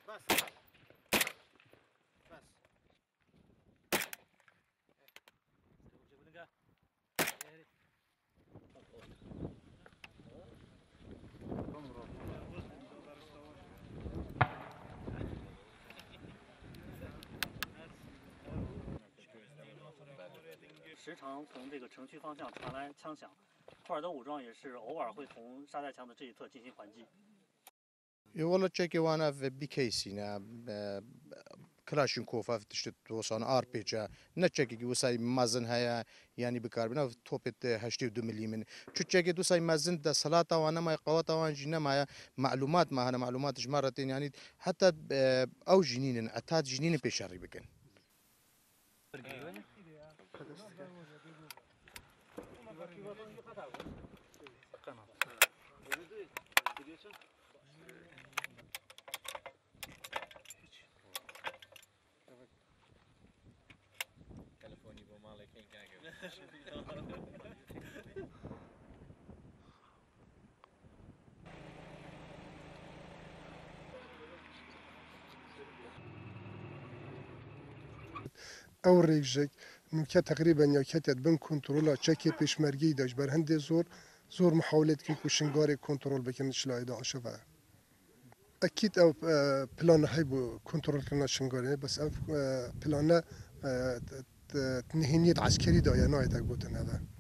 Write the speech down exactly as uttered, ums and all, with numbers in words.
时常从这个城区方向传来枪响，库尔德武装也是偶尔会从沙袋墙的这一侧进行还击。 والله تشكي وانا في بكيسينا كلاشينكوف تشت توصان ار بي جا نتشكي وساي مازن هيا يعني بكاربنا توبت هشتي ودو مليمن تشكي دوساي مازن دا صلاة وانا ما قوات وان جينا ما معلومات ما هنا معلومات جمارتين يعني حتى او جنين اتات جنين بيشاري بكن او ریجک نوکه تقریبا یا کتت بن کنترل چکی پیشمرگی داشت بر هنده زور زور محاولت کی کوشنگار کنترل بکنه شلای داعش و اكيد او بلان هاي بو كنترول كنا شنغاري بس او بلان تنهينية عسكري دا يا نايتك بوتن هذا